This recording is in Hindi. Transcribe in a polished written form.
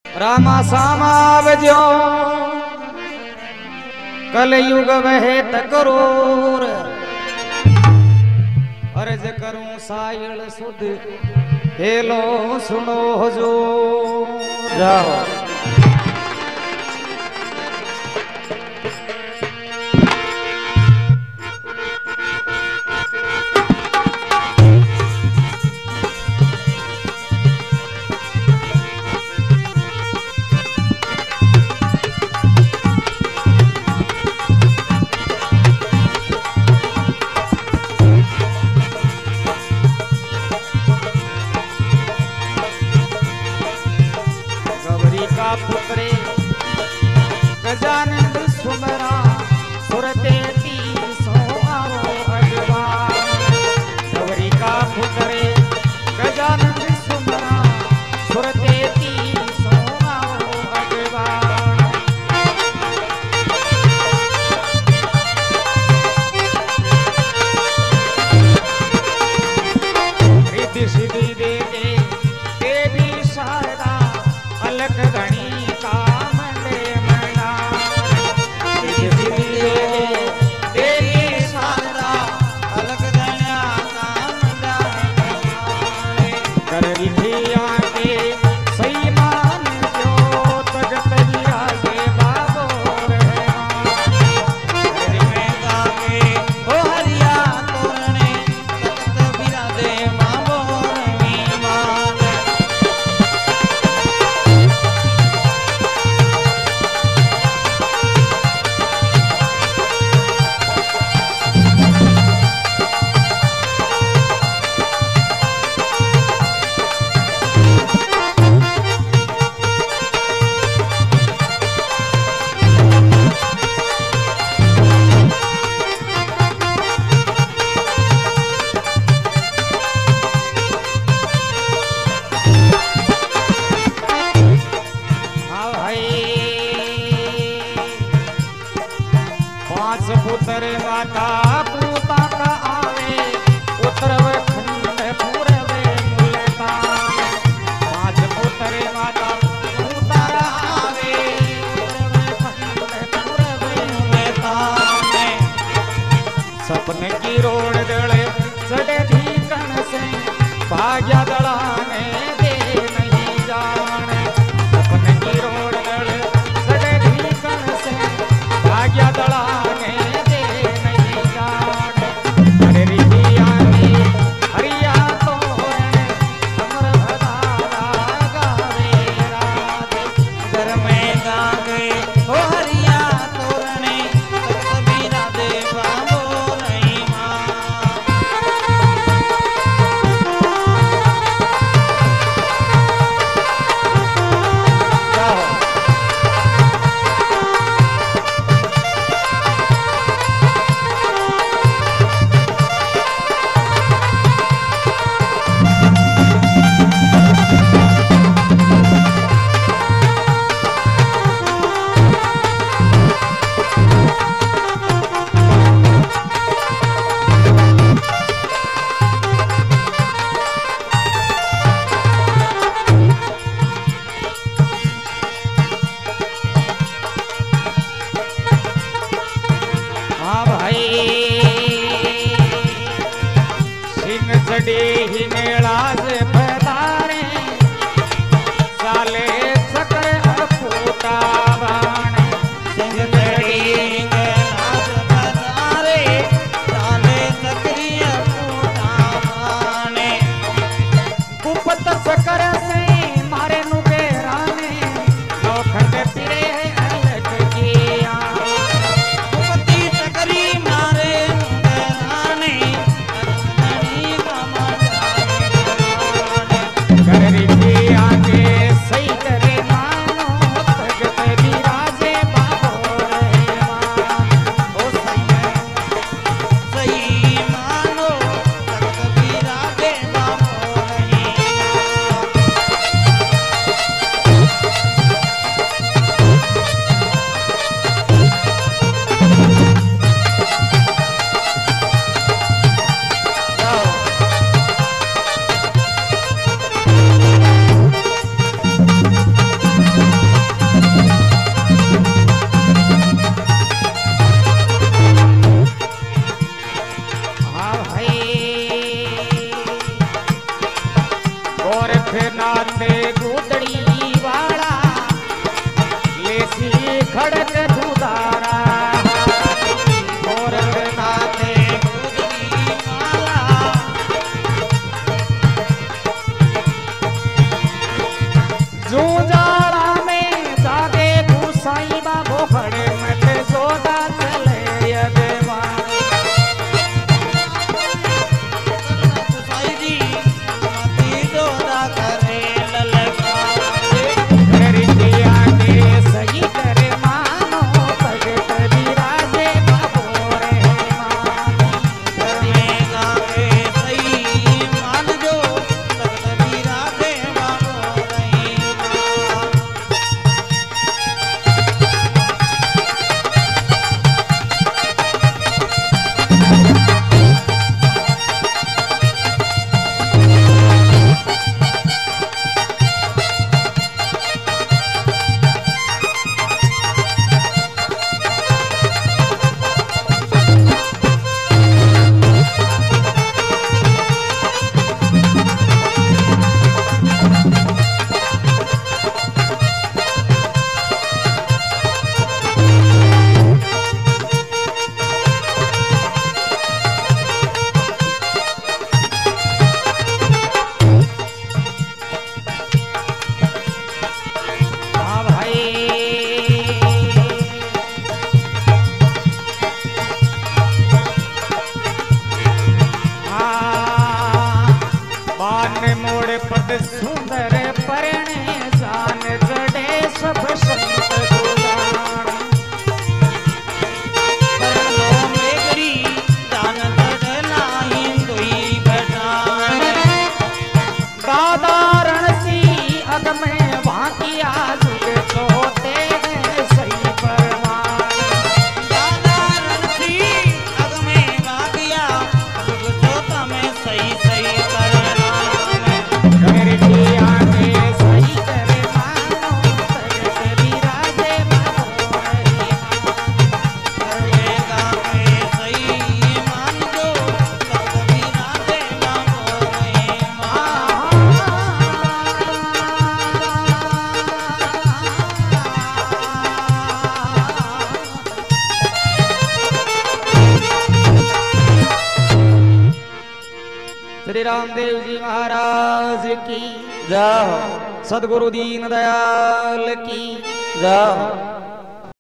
रामा सामावजो कलयुग वहे तकरूर अर्ज करूं सायल सुध हेलो सुनो हुजूर जाओ पुत्रे गजानन सुमरा सुरते तीसो आओ अगवान गौरी का पुत्रे गजानन सुमरा सुरते तीसो आओ अगवान रिद्धि सिद्धि दे दे देवी शारदा अलग धनी पुत्र माता पूता का आवे उत्तराखंड पूर्व मुल्तान पांच पुत्र माता पूता का आवे उत्तराखंड पूर्व मुल्तान सपन की रोड दले चढ़े धी कण से भाग्य दलाने दे नहीं जाने सपन की रोड दले चढ़े धी कण से भाग्य दलाने ही मेलाज पधारे साले सकरे अपूता बाणे सिंगड़ी मेलाज पधारे साले सकरी अपूता बाणे कुपत सकर से मारे नुगे राने लोखंड पिरे अलग किया कुपती सकरी मारे नुगे राने सब संत को जाने। दादा रणसी अग में भाकिया जुग सोते हैं सही परवान। दादा रणसी अग में भाकिया जुग सोता में सही सही परवान। गणरिया में सही करे मानो तरसरी राजे मानो रही। गणरिया में सही मान दो तरसरी राजे मानो रही। श्री रामदेव जी महाराज की जय हो सदगुरु दीन दयाल की जय हो।